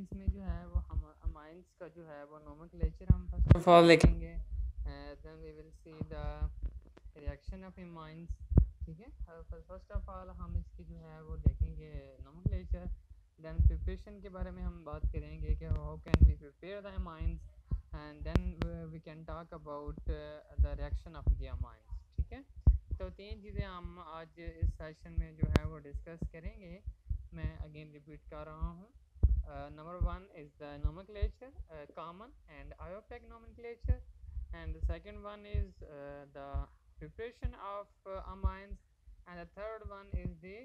Amines में जो है वो हम अमाइंस का जो है वो नोमेनक्लेचर हम फर्स्ट ऑफ ऑल देखेंगे, then we will see the reaction of amines. ठीक है, फर्स्ट ऑफ ऑल हम इसकी जो है वो देखेंगे नोमेनक्लेचर, देन प्रिपरेशन के बारे में हम बात करेंगे कि how can we prepare the amines, and then we can talk about the reaction of the amines. ठीक है, तो तीन चीज़ें हम आज इस सेशन में जो है वो डिस्कस करेंगे। मैं अगेन रिपीट कर रहा हूँ। Number one is the nomenclature, common and IUPAC nomenclature, and the second one is the preparation of amines, and the third one is the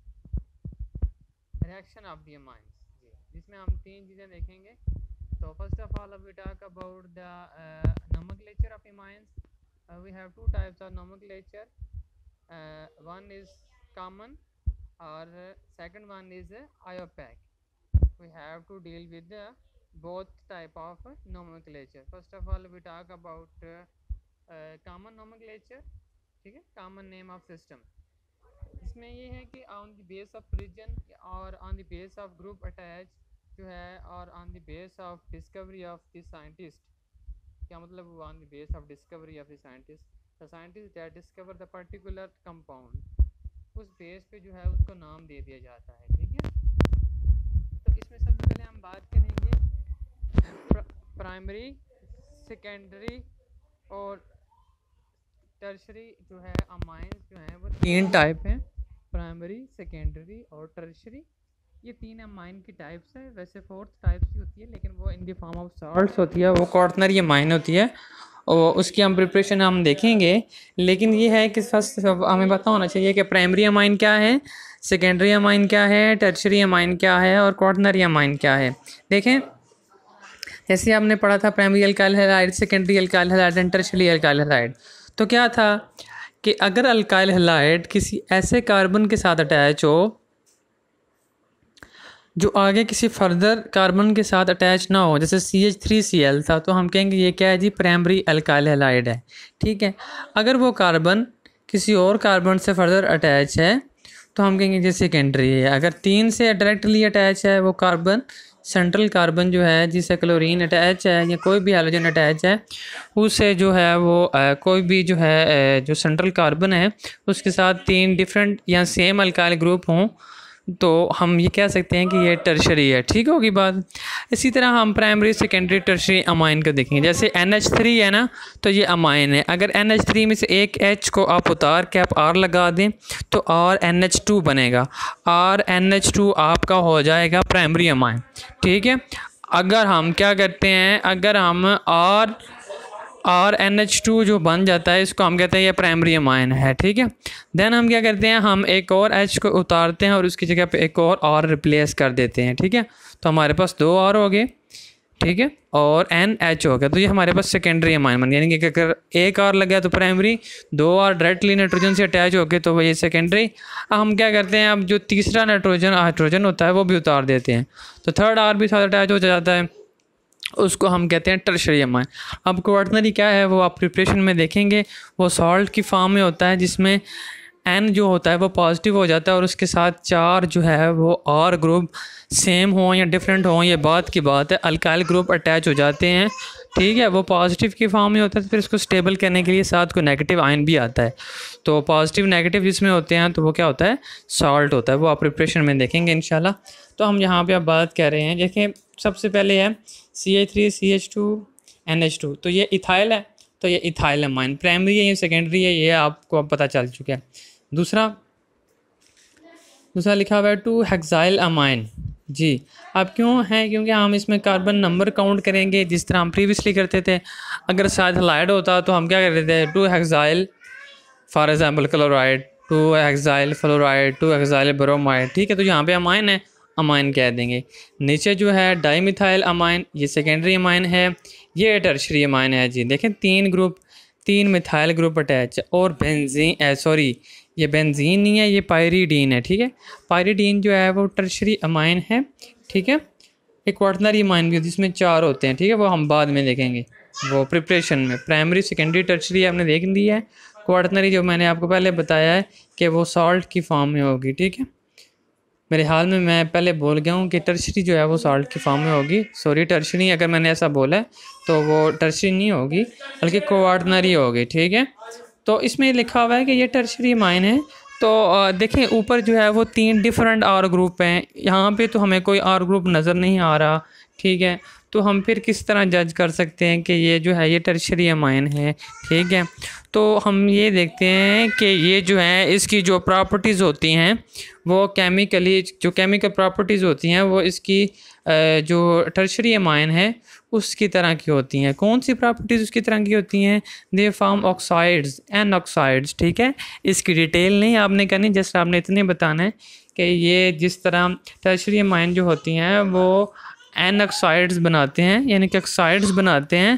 reaction of the amines, जिसमें हम तीन चीज़ें देखेंगे। तो first of all we talk about the nomenclature of amines. We have two types of nomenclature. One is common, or second one is IUPAC. We have to deal with the both type of nomenclature. First of all we talk about common nomenclature. ठीक है, common name of system. इसमें ये है कि on the base of region और on the base of group attach जो है, और on the base of discovery of the scientist. क्या मतलब वो on the base of discovery of the scientist, the scientist that discover the particular compound, उस base पे जो है उसको नाम दे दिया जाता है। ठीक है, तो इसमें सबसे पहले हम बात करेंगे प्राइमरी, सेकेंडरी और टर्शरी जो है अमाइंस जो है वो तीन टाइप हैं, प्राइमरी, सेकेंडरी और टर्शरी। ये तीन अमाइन की टाइप्स है। वैसे फोर्थ टाइप की होती है लेकिन वो in the form of salts होती है, वो क्वार्टनरी अमाइन होती है और उसकी हम प्रिपरेशन हम देखेंगे। लेकिन ये है कि फर्स्ट हमें पता होना चाहिए कि प्राइमरी अमाइन क्या है, सेकेंडरी अमाइन क्या है, टर्शरी अमाइन क्या है और क्वार्टनरी अमाइन क्या है। देखें, जैसे आपने पढ़ा था primary alkyl halide, secondary alkyl halide and tertiary alkyl halide. तो क्या था कि अगर अल्काइल हैलाइड किसी ऐसे कार्बन के साथ अटैच हो जो आगे किसी फर्दर कार्बन के साथ अटैच ना हो, जैसे CH3Cl था, तो हम कहेंगे ये क्या है जी, प्राइमरी अल्काइल हैलाइड है। ठीक है, अगर वो कार्बन किसी और कार्बन से फर्दर अटैच है तो हम कहेंगे ये सेकेंडरी है। अगर 3 से डायरेक्टली अटैच है वो कार्बन, सेंट्रल कार्बन जो है जिससे क्लोरीन अटैच है या कोई भी हैलोजन अटैच है, उससे जो है वो कोई भी जो है जो सेंट्रल कार्बन है उसके साथ 3 डिफरेंट या सेम अल्काइल ग्रुप हों, तो हम ये कह सकते हैं कि ये टर्शरी है। ठीक होगी बात। इसी तरह हम प्राइमरी, सेकेंडरी, टर्शरी अमाइन को देखेंगे। जैसे NH3 है ना, तो ये अमाइन है। अगर NH3 में से एक H को आप उतार के आप R लगा दें तो RNH2 बनेगा। RNH2 आपका हो जाएगा प्राइमरी अमाइन। ठीक है, अगर हम क्या करते हैं, अगर हम RNH2 जो बन जाता है इसको हम कहते हैं ये प्राइमरी अमाइन है। ठीक है, देन हम क्या करते हैं, हम एक और H को उतारते हैं और उसकी जगह पे एक और R रिप्लेस कर देते हैं। ठीक है, तो हमारे पास 2 R हो गए। ठीक है, और NH हो गया, तो ये हमारे पास सेकेंडरी अमाइन बन गया। यानी कि अगर एक R लग गया तो प्राइमरी, 2 R डायरेक्टली नाइट्रोजन से अटैच हो गए तो वही सेकेंडरी। अब हम क्या करते हैं, अब जो तीसरा हाइड्रोजन होता है वो भी उतार देते हैं, तो थर्ड R भी साथ अटैच हो जाता है, उसको हम कहते हैं टर्शरी अमाइन। अब क्वार्टनरी क्या है वो आप प्रिपरेशन में देखेंगे। वो सॉल्ट की फॉर्म में होता है जिसमें N जो होता है वो पॉजिटिव हो जाता है और उसके साथ 4 जो है वो R ग्रुप सेम हो या डिफरेंट हो, ये बात की बात है, अल्काइल ग्रुप अटैच हो जाते हैं। ठीक है, वो पॉजिटिव की फॉर्म में होता है, तो फिर इसको स्टेबल करने के लिए साथ को नेगेटिव आयन भी आता है। तो पॉजिटिव नेगेटिव जिसमें होते हैं तो वो क्या होता है, सॉल्ट होता है। वो आप प्रिपरेशन में देखेंगे इंशाल्लाह। तो हम यहाँ पे अब बात कर रहे हैं, देखिए सबसे पहले है CH3CH2 NH2, तो ये इथाइल है, तो ये इथाइल अमाइन प्राइमरी है, ये सेकेंडरी है, ये आपको अब पता चल चुका है। दूसरा लिखा हुआ है 2 हेक्साइल अमाइन जी। अब क्यों है, क्योंकि हम इसमें कार्बन नंबर काउंट करेंगे जिस तरह हम प्रीवियसली करते थे। अगर शायद हैलाइड होता तो हम क्या करते थे, 2 hexyl for example chloride, 2 hexyl fluoride, 2 hexyl bromide. ठीक है, तो यहाँ पे अमाइन है, अमाइन कह देंगे। नीचे जो है डाईमिथाइल अमाइन, ये सेकेंडरी अमाइन है, ये टर्शरी अमाइन है जी। देखें 3 ग्रुप, 3 मिथाइल ग्रुप अटैच, और बेंजीन सॉरी ये बेंजीन नहीं है, ये पायरीडीन है। ठीक है, पायरीडीन जो है वो टर्शरी अमाइन है। ठीक है, एक क्वार्टनरी अमाइन भी है जिसमें 4 होते हैं। ठीक है, वो हम बाद में देखेंगे, वो प्रिपरेशन में। प्राइमरी, सेकेंडरी, टर्शरी आपने देख ली है। क्वार्टनरी जो मैंने आपको पहले बताया है कि वो सॉल्ट की फॉर्म में होगी। ठीक है, मेरे हाल में मैं पहले बोल गया हूँ कि टर्शरी जो है वो साल्ट की फॉर्म में होगी। सॉरी टर्शरी, अगर मैंने ऐसा बोला है तो वो टर्शरी नहीं होगी बल्कि क्वार्टनरी होगी, ठीक है। तो इसमें लिखा हुआ है कि ये टर्शरी माइन है। तो देखें ऊपर जो है वो 3 डिफरेंट आर ग्रुप हैं, यहाँ पे तो हमें कोई आर ग्रुप नज़र नहीं आ रहा, ठीक है। तो हम फिर किस तरह जज कर सकते हैं कि ये जो है ये टर्शरी अमाइन है, ठीक है। तो हम ये देखते हैं कि ये जो है इसकी जो प्रॉपर्टीज़ होती हैं वो केमिकली, जो केमिकल प्रॉपर्टीज़ होती हैं वो इसकी जो टर्शरी अमाइन है उसकी तरह की होती हैं। कौन सी प्रॉपर्टीज़ उसकी तरह की होती हैं? They form oxides and oxides, ठीक है। इसकी डिटेल नहीं आपने करनी, जस्ट आपने इतने बताना है कि ये जिस तरह टर्शरी अमाइन जो होती हैं वो एन ऑक्साइड्स बनाते हैं, यानी कि ऑक्साइड्स बनाते हैं।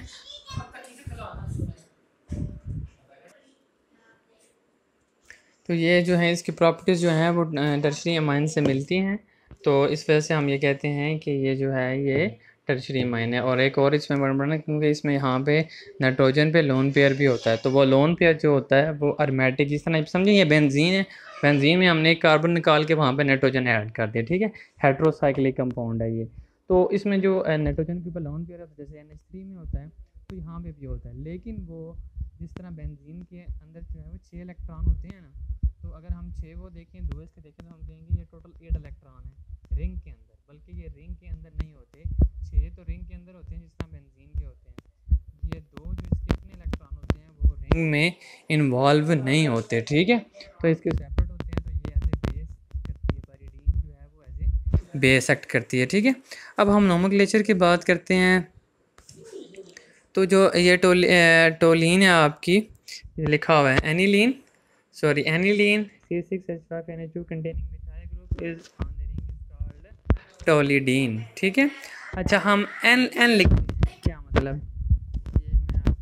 तो ये जो है इसकी प्रॉपर्टीज़ जो हैं वो टर्शरी अमाइन से मिलती हैं। तो इस वजह से हम ये कहते हैं कि ये जो है ये टर्शरी अमाइन है। और एक और इसमें बढ़ना, क्योंकि इसमें यहाँ पे नाइट्रोजन पे लोन पेयर भी होता है, तो वो लोन पेयर जो होता है वो अरोमेटिक, जिस तरह समझिए ये बेंजीन है, बेंजीन में हमने एक कार्बन निकाल के वहाँ पे नाइट्रोजन ऐड कर दिया, ठीक है। हेट्रोसाइक्लिक कंपाउंड है ये। तो इसमें जो नाइट्रोजन के ऊपर लोन पेयर होता है जैसे NH3 में होता है, तो यहाँ पे भी होता है। लेकिन वो जिस तरह बेंजीन के अंदर जो है वो 6 इलेक्ट्रॉन होते हैं ना, तो अगर हम 6 वो देखें, 2 इसके देखें, तो हम कहेंगे ये टोटल 8 इलेक्ट्रॉन है रिंग के अंदर, बल्कि ये रिंग के अंदर नहीं होते। 6 तो रिंग के अंदर होते हैं जिस तरह बेंजीन के होते हैं। ये 2 जो इसके अपने इलेक्ट्रॉन होते हैं वो रिंग में इन्वॉल्व नहीं होते, ठीक है। तो इसके सेपरेट होते हैं। तो ये एज ए बेस करती है, पाइरीडीन जो है वो एज ए बेस एक्ट करती है, ठीक है। अब हम नोमेनक्लेचर की बात करते हैं। तो जो ये टोलीन है आपकी, ये लिखा हुआ है aniline, sorry aniline C6H5NH2 containing methyl group is on the ring is called toluidine, ठीक है। अच्छा हम एन एन लिखते हैं, क्या मतलब? ये मैं आपको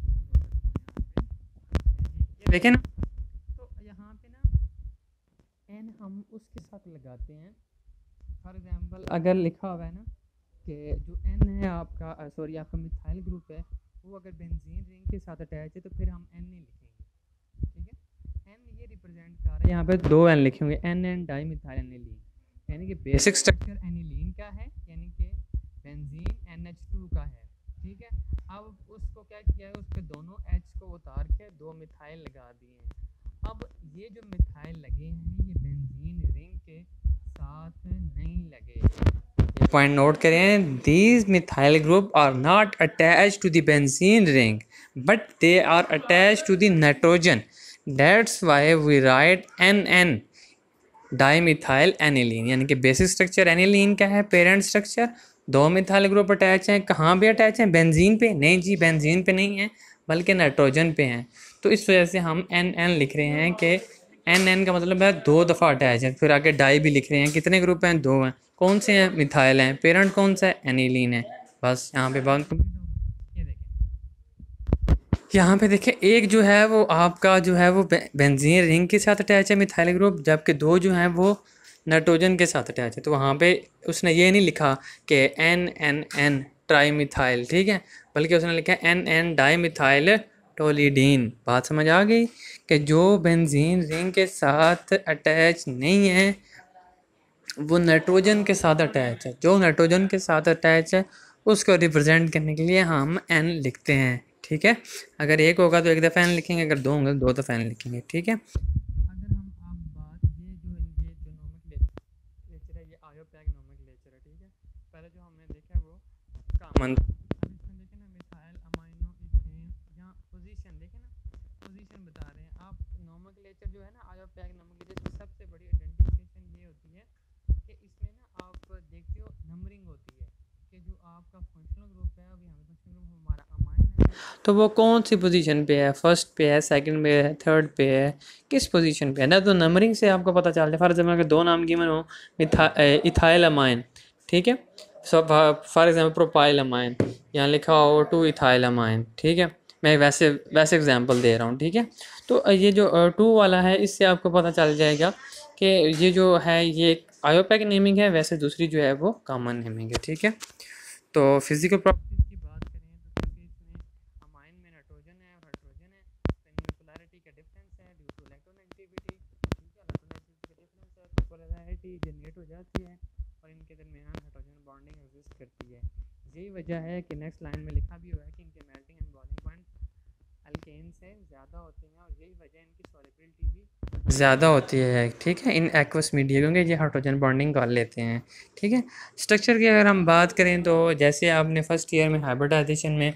ये देखें ना, तो यहाँ पे ना एन हम उसके साथ लगाते हैं। फॉर एग्जांपल अगर लिखा हुआ है ना कि जो एन है आपका, सॉरी आपका मिथाइल ग्रुप है, वो अगर बेंजीन रिंग के साथ अटैच है तो फिर हम एन नहीं लिखेंगे, ठीक है। एन ये रिप्रेजेंट कर रहा है, यहाँ पे 2 एन लिखे होंगे, N N dimethyl aniline, यानी कि बेसिक स्ट्रक्चर एनिलीन का है, यानी कि बेंजीन NH2 का है, ठीक है। अब उसको क्या किया है, उसके दोनों H को उतार के 2 मिथाइल लगा दिए हैं। अब ये जो मिथाइल लगे हैं ये बेंजीन रिंग के साथ नहीं लगे। ये पॉइंट नोट करें, these methyl group are not attached to the benzene ring but they are attached to the nitrogen. That's why we write NN dimethyl aniline, यानी कि बेसिक स्ट्रक्चर एनिलीन का है, parent structure 2 methyl group attach हैं। कहाँ पे attach हैं? Benzene पे? नहीं जी, बेंजीन पे नहीं है बल्कि नाइट्रोजन पे हैं। तो इस वजह से हम NN लिख रहे हैं कि NN का मतलब है 2 दफ़ा अटैच है। फिर आगे डाई भी लिख रहे हैं, कितने ग्रुप हैं? 2 हैं। कौन से हैं? मिथाइल हैं। पेरेंट कौन सा है? एनिलीन है। बस यहाँ पे बात। ये देखें, यहाँ पे देखें, एक जो है वो आपका जो है वो बेंजीन रिंग के साथ अटैच है मिथाइल ग्रुप, जबकि 2 जो हैं वो नाइट्रोजन के साथ अटैच है। तो वहाँ पे उसने ये नहीं लिखा कि NNN ट्राई मिथाइल, ठीक है, बल्कि उसने लिखा NN डाई मिथाइल टोलिडीन। बात समझ आ गई कि जो बेंजीन रिंग के साथ अटैच नहीं है वो नाइट्रोजन के साथ अटैच है। जो नाइट्रोजन के साथ अटैच है उसको रिप्रेजेंट करने के लिए हम N लिखते हैं, ठीक है। अगर एक होगा तो एक दफ़ा एन लिखेंगे, अगर 2 होंगे तो 2 दफ़ा एन लिखेंगे, ठीक है। अगर हम आप बात ये जो नोमेनक्लेचर है, ये आयोपैक नोमेनक्लेचर है, ठीक है। पहले जो हमने देखा वो कॉमन, अब इसमें देखें ना मिथाइल अमाइनो इथेन, यहाँ पोजीशन देखें ना, पोजीशन बता रहे हैं आप। नोमेनक्लेचर जो है ना आयोपैक नोमेनक्लेचर की सबसे बड़ी आइडेंटिफिकेशन ये होती है कि इसमें ना आप देखते हो नंबरिंग होती है कि जो आपका फंक्शनल ग्रुप है, अभी हमें फंक्शनल ग्रुप हमारा अमाइन है, तो वो कौन सी पोजीशन पे है, फर्स्ट पे है, सेकंड पे है, थर्ड पे है, किस पोजीशन पे है ना। तो नंबरिंग से आपको पता चल जाए। फॉर एग्जाम्पल अगर 2 नाम गिवन हो, इथाइल अमाइन, ठीक है, सब फॉर एग्जाम्पल प्रोपाइल अमाइन, यहाँ लिखा हो 2 इथाइल अमाइन, ठीक है। मैं वैसे वैसे एग्जाम्पल दे रहा हूँ, ठीक है। तो ये जो 2 वाला है इससे आपको पता चल जाएगा कि ये जो है ये आयोपैक नेमिंग है, वैसे दूसरी जो है वो कॉमन नेमिंग है, ठीक है। तो फिजिकल प्रॉपर्टीज की बात करें तो क्योंकि इसमें अमाइन में नाइट्रोजन है और हाइड्रोजन है, तो इनमें पोलैरिटी का डिफरेंस है ड्यू टू इलेक्ट्रोनेगेटिविटी, ठीक है। इलेक्ट्रोनेगेटिविटी का डिफरेंस है तो पोलैरिटी जनरेट हो जाती है और इनके दरमियान हाइड्रोजन बॉन्डिंग एग्जिस्ट करती है। यही वजह है कि नेक्स्ट लाइन में लिखा भी हुआ है कि इनके melting and boiling point alkane से ज़्यादा होते हैं और यही वजह इनकी सॉल्युबिलिटी भी ज़्यादा होती है, ठीक है, इन एक्वस मीडिया, क्योंकि ये हाइड्रोजन बॉन्डिंग कर लेते हैं, ठीक है। स्ट्रक्चर की अगर हम बात करें तो जैसे आपने फर्स्ट ईयर में हाइब्रिडाइजेशन में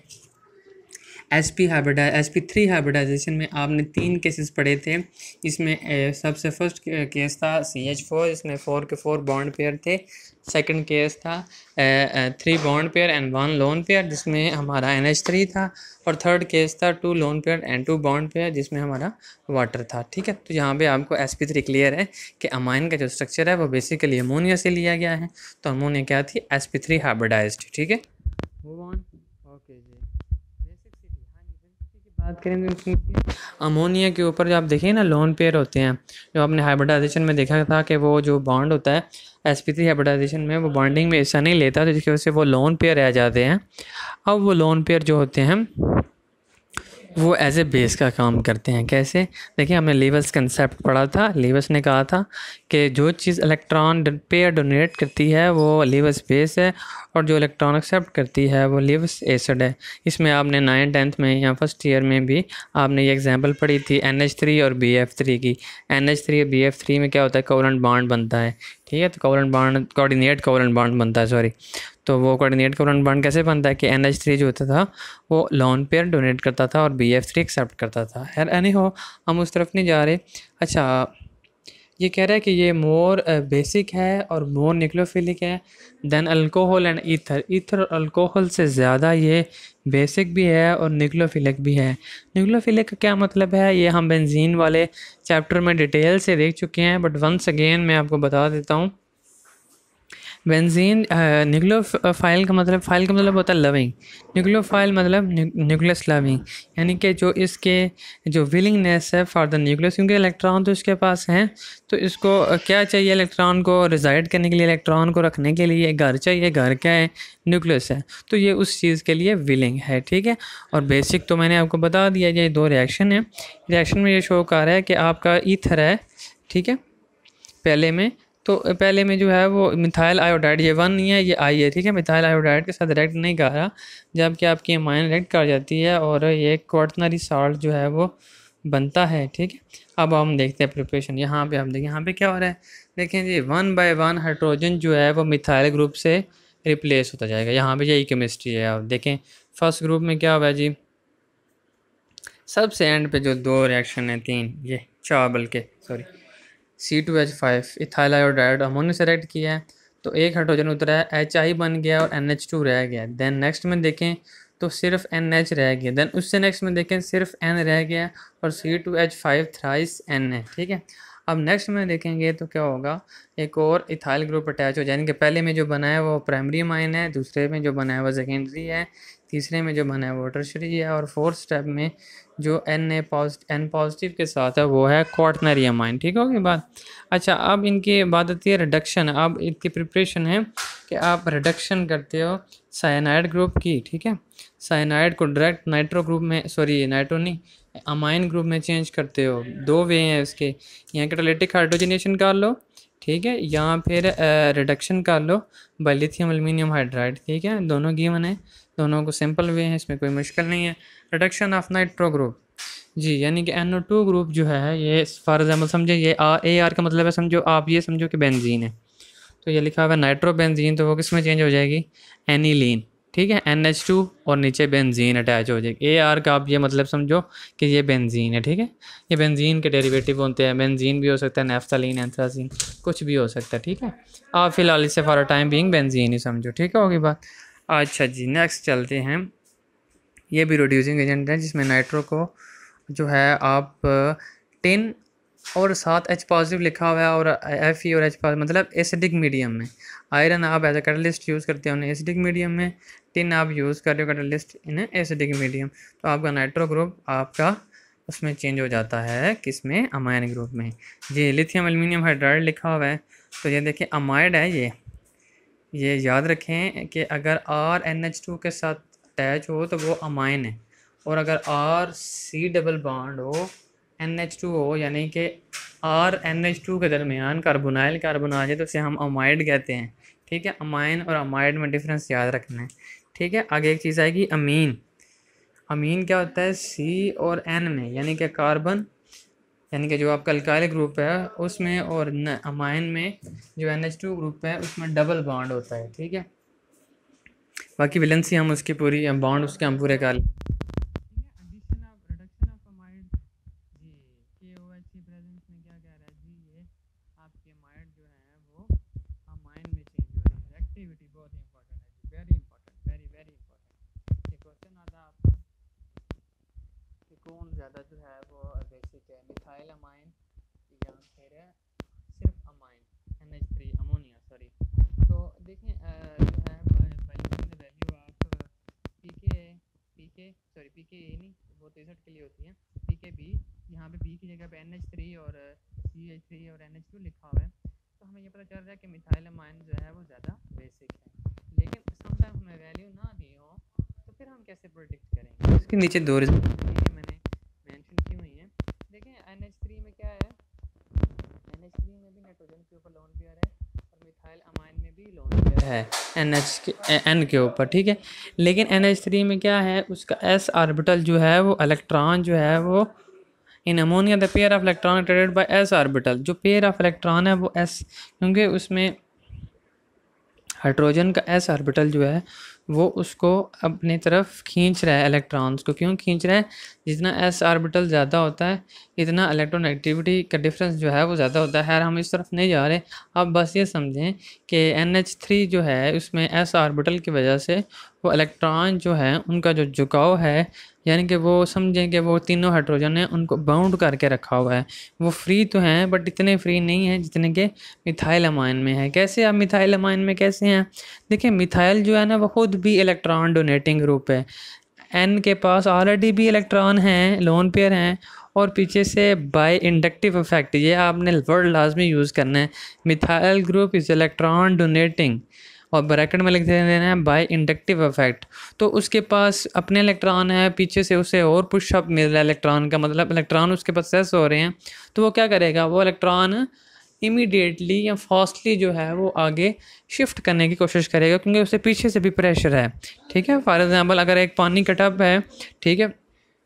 sp3 हाइब्रिडाइजेशन में आपने 3 केसेस पढ़े थे। इसमें सबसे फर्स्ट केस था CH4, इसमें 4 के 4 बॉन्ड पेयर थे। सेकंड केस था 3 bond pair and 1 lone pair जिसमें हमारा NH3 था। और थर्ड केस था 2 lone pair and 2 bond pair जिसमें हमारा वाटर था, ठीक है। तो यहाँ पे आपको sp3 क्लियर है कि अमाइन का जो स्ट्रक्चर है वो बेसिकली अमोनिया से लिया गया है। तो अमोनिया क्या थी? sp3 हाइब्रिडाइज्ड, ठीक है। Move on. ओके जी, बात करें तो अमोनिया के ऊपर जो आप देखिए ना लोन पेयर होते हैं, जो आपने हाइब्रिडाइजेशन में देखा था कि वो जो बॉन्ड होता है sp3 हाइब्रिडाइजेशन में वो बॉन्डिंग में हिस्सा नहीं लेता, तो जिसकी वजह से वो लोन पेयर रह जाते हैं। अब वो लोन पेयर जो होते हैं वो एज ए बेस का काम करते हैं। कैसे? देखिए, हमने लीवस कंसेप्ट पढ़ा था। लीवस ने कहा था कि जो चीज़ इलेक्ट्रॉन पेयर डोनेट करती है वो लीवस बेस है और जो इलेक्ट्रॉन एक्सेप्ट करती है वो लीवस एसिड है। इसमें आपने 9th 10th में या फर्स्ट ईयर में भी आपने ये एग्जांपल पढ़ी थी NH3 और BF3 की। NH3 और BF3 में क्या होता है? कोवलेंट बॉन्ड बनता है, ठीक है। तो covalent bond coordinate covalent bond बनता है, सॉरी। तो वो कोऑर्डिनेट कोवलेंट बॉन्ड कैसे बनता है कि NH3 जो होता था वो लोन पेयर डोनेट करता था और BF3 एक्सेप्ट करता था। खैर एनी हो, हम उस तरफ नहीं जा रहे। अच्छा, ये कह रहा है कि ये मोर बेसिक है और मोर न्यूक्लियोफिलिक है then alcohol and ether. Ether और अल्कोहल से ज़्यादा ये बेसिक भी है और न्यूक्लियोफिलिक भी है। न्यूक्लियोफिलिक का क्या मतलब है ये हम बेंजीन वाले चैप्टर में डिटेल से देख चुके हैं, बट वंस अगेन मैं आपको बता देता हूँ। बेंजीन न्यूक्लियोफाइल का मतलब होता है लविंग। न्यूक्लियोफाइल मतलब न्यूक्लियस लविंग, यानी कि जो इसके जो विलिंगनेस है फॉर द न्यूक्लियस, क्योंकि इलेक्ट्रॉन तो इसके पास हैं, तो इसको क्या चाहिए? इलेक्ट्रॉन को रिजाइड करने के लिए, इलेक्ट्रॉन को रखने के लिए घर चाहिए। घर क्या है? न्यूक्लियस है। तो ये उस चीज़ के लिए विलिंग है, ठीक है। और बेसिक तो मैंने आपको बता दिया, ये 2 रिएक्शन है। रिएक्शन में ये शो कर रहा है कि आपका ईथर है, ठीक है, पहले में जो है वो मिथाइल आयोडाइड, ये 1 नहीं है ये I है, ठीक है। मिथाइल आयोडाइड के साथ रिएक्ट नहीं कर रहा, जबकि आपकी अमाइन रिएक्ट कर जाती है और ये क्वाटरनरी साल्ट जो है वो बनता है, ठीक है। अब हम देखते हैं प्रिपरेशन। यहाँ पे आप देखिए, यहाँ पे क्या हो रहा है? देखें जी, 1 by 1 हाइड्रोजन जो है वो मिथाइल ग्रुप से रिप्लेस होता जाएगा। यहाँ पे यही केमिस्ट्री है। आप देखें फर्स्ट ग्रुप में क्या हुआ है जी, सबसे एंड पे जो 2 रिएक्शन है, 3 ये 4 बल्कि sorry, C2H5 ethyl iodide ammonia से रिएक्ट किया है, तो एक हाइड्रोजन उतरा है, HI बन गया और NH2 रह गया। देन नेक्स्ट में देखें तो सिर्फ NH रह गया। देन उससे नेक्स्ट में देखें सिर्फ N रह गया और C2H5 थ्राइस N है, ठीक है। अब नेक्स्ट में देखेंगे तो क्या होगा, एक और इथाइल ग्रुप अटैच हो जाएंगे। पहले में जो बना है वो प्राइमरी अमाइन है, दूसरे में जो बना है वो सेकेंडरी है, तीसरे में जो बना है वो टर्शियरी है, और फोर्थ स्टेप में जो N पॉजिटिव के साथ है वो है क्वाटरनरी अमाइन, ठीक होगी बात। अच्छा, अब इनकी बात आती है रिडक्शन। अब इनकी प्रिपरेशन है कि आप रिडक्शन करते हो साइनाइड ग्रुप की, ठीक है। साइनाइड को डायरेक्ट नाइट्रो ग्रुप में, सॉरी नाइट्रो नहीं, अमाइन ग्रुप में चेंज करते हो। 2 वे हैं इसके, यहाँ कैटालिटिक हाइड्रोजनेशन कर लो, ठीक है, या फिर रिडक्शन कर लो बाय लिथियम एल्यूमिनियम हाइड्राइड, ठीक है। दोनों गिवन है, दोनों को सिंपल वे हैं, इसमें कोई मुश्किल नहीं है। रिडक्शन ऑफ नाइट्रो ग्रुप जी, यानी कि NO2 ग्रुप जो है ये फॉर एग्जाम्पल समझे, ये AR का मतलब है, समझो आप ये समझो कि बेंजीन है, तो ये लिखा हुआ है नाइट्रो बेंजीन, तो वो किस में चेंज हो जाएगी? एनिलीन, ठीक है। NH2 और नीचे बेंजीन अटैच हो जाएगी। AR का आप ये मतलब समझो कि ये बेंजीन है, ठीक है। ये बेंजीन के डेरिवेटिव होते हैं, बेंजीन भी हो सकता है, नैफ्थलीन, एंथ्रासीन, कुछ भी हो सकता है, ठीक है। आप फिलहाल इसे फॉर टाइम बीइंग बेंजीन ही समझो, ठीक है, होगी बात। अच्छा जी, नेक्स्ट चलते हैं। ये भी रिड्यूसिंग एजेंट है जिसमें नाइट्रो को जो है आप 10 और 7 H पॉजिटिव लिखा हुआ है और Fe और H पॉजिटिव मतलब एसिडिक मीडियम में। आयरन आप एज ए कैटलिस्ट यूज़ करते हो एसिडिक मीडियम में, टिन आप यूज़ कर रहे हो कैटलिस्ट इन एसिडिक मीडियम, तो आपका नाइट्रो ग्रुप आपका उसमें चेंज हो जाता है, किस में? अमाइन ग्रुप में। जी, लिथियम एल्यूमिनियम हाइड्राइड लिखा हुआ है, तो ये देखिए अमाइड है। ये याद रखें कि अगर RNH2 के साथ अटैच हो तो वो अमाइन है, और अगर RC डबल बॉन्ड हो NH2 हो, यानी कि और NH2 के दरमियान कार्बोनाइल कार्बन आ जाए तो उसे हम अमाइड कहते हैं। ठीक है, अमाइन और अमाइड में डिफरेंस याद रखना है। ठीक है, आगे एक चीज़ आएगी अमीन। अमीन क्या होता है? C और N में, यानी कि कार्बन, यानी कि जो आपका अल्काइल ग्रुप है उसमें, और अमाइन में जो NH2 ग्रुप है उसमें डबल बॉन्ड होता है। ठीक है, बाकी वैलेंसी हम उसकी पूरी बॉन्ड उसके हम पूरे कर, addition of reduction of amide जी, KOH की प्रेजेंस में क्या कह रहा है जी, ये आपके अमाइड जो है वो अमाइन में चेंज हो रही है। एक्टिविटी बहुत इंपॉर्टेंट है जी, very important, very very important. ये क्वेश्चन आता है आपका कि कौन ज़्यादा जो है वो बेसिक है, मिथाइल अमाइन या फिर सिर्फ अमाइन NH3 अमोनिया, सॉरी। तो देखें जो है वैल्यू ऑफ पीके नहीं, वो 63 के लिए होती है, PKB। यहाँ पे P की जगह पे NH3 और CH3 और NH2 लिखा हुआ है, तो हमें ये पता चल रहा है कि मिथाइल अमाइन जो है वो ज़्यादा बेसिक है। लेकिन समटाइम हमें वैल्यू ना दी हो तो फिर हम कैसे प्रोडिक्ट करेंगे? इसके नीचे दो रिजल्ट मैंने मेंशन की हुई है। देखें NH3 में क्या है, NH3 में भी नाइट्रोजन के ऊपर लोन पेयर है और मिथाइल अमाइन में भी लोन पेयर है N के ऊपर। ठीक है, लेकिन NH3 में क्या है, उसका S ऑर्बिटल जो है वो इलेक्ट्रॉन जो है वो in ammonia the pair of electron traded by S orbital, जो पेयर ऑफ इलेक्ट्रॉन है वो S, क्योंकि उसमें हाइड्रोजन का S ऑर्बिटल जो है वो उसको अपनी तरफ खींच रहा है, इलेक्ट्रॉन्स को क्यों खींच रहा है? जितना S ऑर्बिटल ज़्यादा होता है इतना इलेक्ट्रोनेगेटिविटी का डिफरेंस जो है वो ज़्यादा होता है। खैर हम इस तरफ नहीं जा रहे, आप बस ये समझें कि NH3 जो है उसमें S ऑर्बिटल की वजह से वो इलेक्ट्रॉन जो है उनका जो झुकाव है, यानी कि वो समझें कि वो तीनों हाइड्रोजन हैं उनको बाउंड करके रखा हुआ है। वो फ्री तो हैं बट इतने फ्री नहीं हैं जितने के मिथाइल अमाइन में है। कैसे आप मिथाइल अमाइन में कैसे हैं? देखिए मिथाइल जो है ना वो खुद भी इलेक्ट्रॉन डोनेटिंग ग्रुप है, N के पास ऑलरेडी भी इलेक्ट्रॉन हैं, लोन पेयर हैं, और पीछे से बाय इंडक्टिव इफेक्ट, ये आपने वर्ड लाजमी यूज़ करना है, methyl group is electron donating, और ब्रैकेट में लिख देना है बाय इंडक्टिव इफेक्ट। तो उसके पास अपने इलेक्ट्रॉन है, पीछे से उसे और पुशअप मिल रहा है इलेक्ट्रॉन का, मतलब इलेक्ट्रॉन उसके पास सेस हो रहे हैं, तो वो क्या करेगा, वो इलेक्ट्रॉन इमीडिएटली या फास्टली जो है वो आगे शिफ्ट करने की कोशिश करेगा, क्योंकि उसे पीछे से भी प्रेशर है। ठीक है, फॉर एग्जांपल अगर एक पानी का टब है, ठीक है,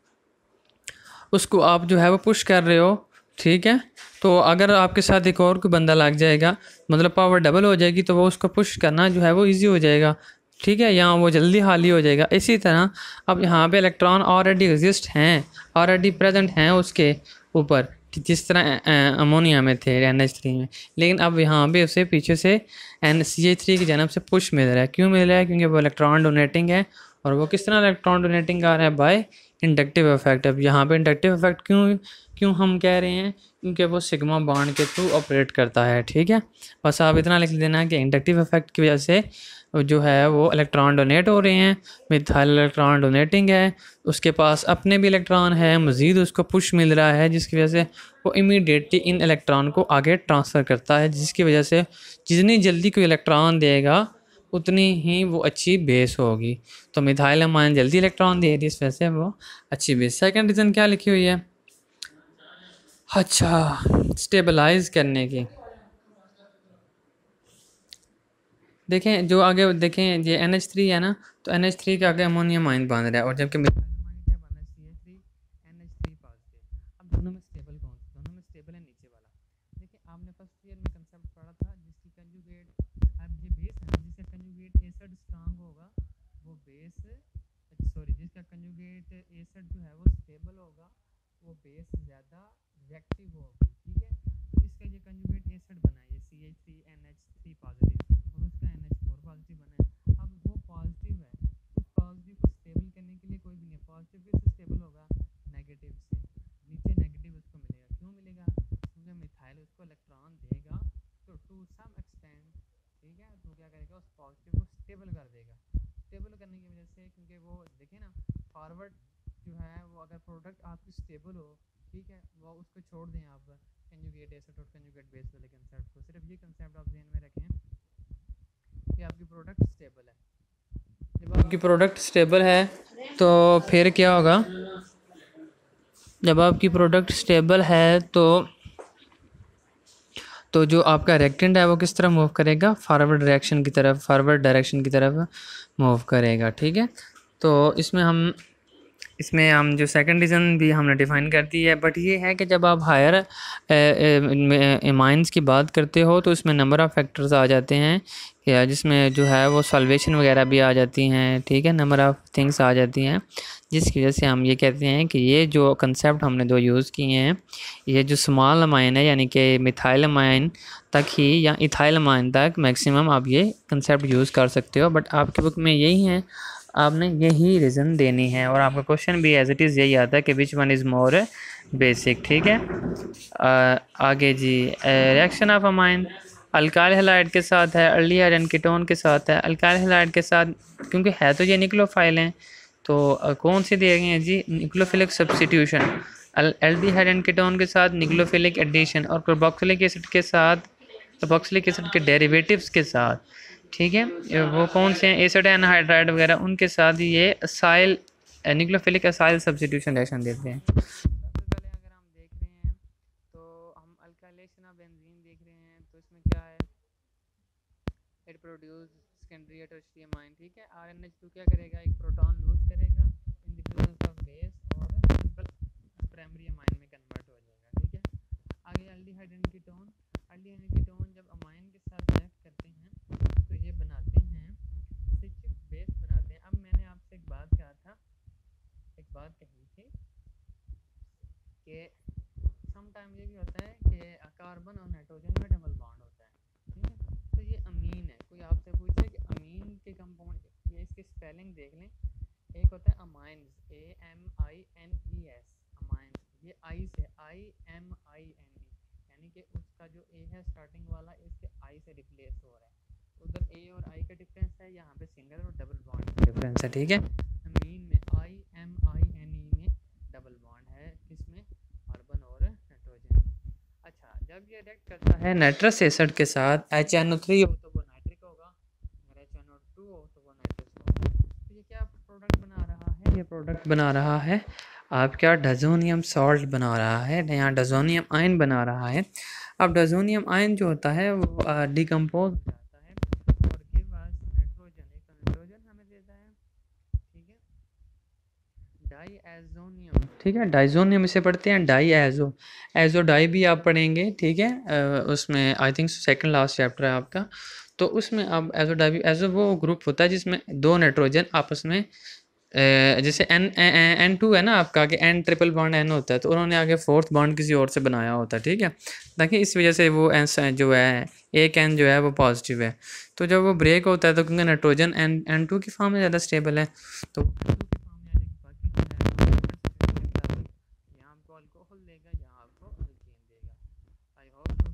उसको आप जो है वो पुश कर रहे हो, ठीक है, तो अगर आपके साथ एक और कोई बंदा लग जाएगा, मतलब पावर डबल हो जाएगी, तो वो उसको पुश करना जो है वो ईजी हो जाएगा। ठीक है, यहाँ वो जल्दी खाली हो जाएगा। इसी तरह अब यहाँ पे इलेक्ट्रॉन ऑलरेडी एग्जिस्ट हैं, ऑलरेडी प्रेजेंट हैं उसके ऊपर, जिस तरह अमोनिया में थे NH3 में, लेकिन अब यहाँ पे उसे पीछे से CH3 की जानब से पुश मिल रहा है। क्यों मिल रहा है? क्योंकि वो इलेक्ट्रॉन डोनेटिंग है, और वो किस तरह इलेक्ट्रॉन डोनेटिंग आ रहा है? By inductive effect. अब यहाँ पे इंडक्टिव इफेक्ट क्यों क्यों हम कह रहे हैं? क्योंकि वो सिग्मा बॉन्ड के थ्रू ऑपरेट करता है। ठीक है, बस आप इतना लिख देना कि इंडक्टिव इफेक्ट की वजह से जो है वो इलेक्ट्रॉन डोनेट हो रहे हैं, मिथाइल इलेक्ट्रॉन डोनेटिंग है, उसके पास अपने भी इलेक्ट्रॉन है, मज़ीद उसको पुश मिल रहा है, जिसकी वजह से वो इमीडिएटली इन इलेक्ट्रॉन को आगे ट्रांसफ़र करता है, जिसकी वजह से जितनी जल्दी कोई इलेक्ट्रॉन देगा उतनी ही वो अच्छी बेस होगी। तो मिथाइल अमाइन जल्दी इलेक्ट्रॉन दे रही है, इस वजह से वो अच्छी बेस। सेकंड रीज़न क्या लिखी हुई है? अच्छा, स्टेबलाइज करने की। देखें जो आगे देखें ये NH3 है ना, तो NH3 के आगे अमोनियम आयन बन रहा है, और जबकि मिथाइल अमाइन क्या बन रहा है? CH3 NH3 positive. अब दोनों में स्टेबल कौन सा? दोनों में स्टेबल है नीचे वाला। देखिए आपने फर्स्ट ईयर में कंसेप्ट पढ़ा था जिसकी कंजुगेट, अब ये बेस है ना, जिसका कंजुगेट एसिड स्ट्रांग होगा वो बेस, सॉरी जिसका कंजुगेट एसिड जो है वो स्टेबल होगा वो बेस ज़्यादा रिएक्टिव होगी। ठीक है, तो इसका ये कंजुगेट एसिड बना है, ये CH3 NH3 पॉजिटिव, और उसका NH4 पॉजिटिव बना है। अब वो पॉजिटिव है, उस पॉजिटिव को स्टेबल करने के लिए कोई भी नहीं, पॉजिटिव किससे स्टेबल होगा? नेगेटिव से। नीचे नेगेटिव उसको मिलेगा, क्यों मिलेगा? क्योंकि मिथाइल उसको इलेक्ट्रॉन देगा, तो टू सम एक्सटेंट, ठीक है, तो क्या करेगा? उस पॉजिटिव को स्टेबल कर देगा। स्टेबल करने की वजह से, क्योंकि वो देखिए ना फॉरवर्ड जो है वो अगर प्रोडक्ट आपकी स्टेबल हो, ठीक है, वो उसको छोड़ दें आप कंजुगेट एसिड और कंजुगेट बेस वाले कंसेप्ट को, सिर्फ ये कंसेप्ट आप ध्यान में रखें कि आपकी प्रोडक्ट स्टेबल है। जब आपकी प्रोडक्ट स्टेबल है तो फिर क्या होगा? जब आपकी प्रोडक्ट स्टेबल है तो तो जो आपका रिएक्टेंट है वो किस तरफ मूव करेगा, फॉरवर्ड डायरेक्शन की तरफ मूव करेगा। ठीक है, तो इसमें हम जो सेकंड रीज़न भी हमने डिफ़ाइन कर दी है, बट ये है कि जब आप हायर एमाइंस की बात करते हो तो इसमें नंबर ऑफ़ फैक्टर्स आ जाते हैं, या जिसमें जो है वो सॉल्वेशन वगैरह भी आ जाती हैं। ठीक है, नंबर ऑफ़ थिंग्स आ जाती हैं, जिसकी वजह से हम ये कहते हैं कि ये जो कंसेप्ट हमने दो यूज़ किए हैं, ये जो स्मॉल अमाइन है यानी कि मिथाइल अमाइन तक ही या इथाइल अमाइन तक मैक्सिमम आप ये कंसेप्ट यूज़ कर सकते हो, बट आपकी बुक में यही है, आपने यही रीज़न देनी है, और आपका क्वेश्चन भी एज इट इज़ यही आता है कि which one is more basic. ठीक है, आगे जी, reaction of amine alkyl halide के साथ है, एल्डिहाइड एंड कीटोन के साथ है। अल्काइल हैलाइड के साथ क्योंकि है तो ये निक्लोफाइल हैं, तो कौन से दिए गए हैं जी, nucleophilic substitution. Aldehyde and ketone के साथ निक्लोफिलिक एडिशन, और कार्बोक्सिलिक एसिड के साथ कार्बोक्सिलिक एसिड के डेरिवेटिव्स के साथ। ठीक है, वो कौन से हैं, एसिड एनहाइड्राइड वगैरह, उनके साथ ये acyl nucleophilic acyl substitution reaction देते हैं। सबसे पहले अगर हम देख रहे हैं तो हम अल्काइलेशन ऑफ बेंजीन देख रहे हैं, तो इसमें क्या है, it produce secondary tertiary amine. ठीक है, RNH2 क्या करेगा, एक प्रोटॉन लूज करेगा in the presence of base और सिंपल प्राइमरी अमाइन में कन्वर्ट हो जाएगा। ठीक है, आगे aldehyde and ketone. Aldehyde and ketone जब अमाइन के साथ रिएक्ट करते हैं तो ये बनाते हैं सिक्स बेस बनाते हैं। अब मैंने आपसे एक बात कहा था, एक बात कही थी कि समटाइम ये भी होता है कि कार्बन और नाइट्रोजन में डबल बॉन्ड होता है। ठीक है, तो ये अमीन है, कोई आपसे पूछे कि अमीन के कंपाउंड, ये इसकी स्पेलिंग देख लें, एक होता है अमाइन्स, AMINES अमाइन्स, ये आई से IMINE, यानी कि उसका जो ए है स्टार्टिंग वाला इसके आई से रिप्लेस हो रहा है, उधर ए और आई का डिफरेंस है, यहाँ पे सिंगल और डबल बॉन्ड का डिफरेंस है। ठीक है, अमीन में IMINE में डबल बॉन्ड है, किसमें, कार्बन और नाइट्रोजन। अच्छा, जब ये रिएक्ट करता है नाइट्रस एसिड के साथ, HNO3 हो तो वो नाइट्रिक होगा, अगर HNO2 हो तो वो नाइट्रस होगा। तो ये क्या प्रोडक्ट बना रहा है, ये प्रोडक्ट बना रहा है आपका डायज़ोनियम सॉल्ट बना रहा है, यहाँ डायज़ोनियम आयन बना रहा है। अब डायज़ोनियम आयन जो होता है वो डिकम्पोज हो जाता है और गिव अस नाइट्रोजन, एक नाइट्रोजन हमें देता है। ठीक है, डाईएज़ोनियम। ठीक है, डाइज़ोनियम इसे पढ़ते हैं डाईएज़ो, एज़ो डाई भी आप पढ़ेंगे। ठीक है, उसमें I think second last chapter है आपका, तो उसमें आप एज़ो डाई भी, एज़ो वो ग्रुप होता है जिसमें दो नाइट्रोजन आपस में जैसे N2 है ना आपका, कि N ट्रिपल बॉन्ड N होता है, तो उन्होंने आगे फोर्थ बॉन्ड किसी और से बनाया होता है। ठीक है, ताकि इस वजह से वो N जो है, एक N जो है वो पॉजिटिव है, तो जब वो ब्रेक होता है तो क्योंकि नाइट्रोजन N2 की फॉर्म में ज़्यादा स्टेबल है, तो यहाँ आपको अल्कोहल देगा, यहाँ आपको अल्कीन देगा। I hope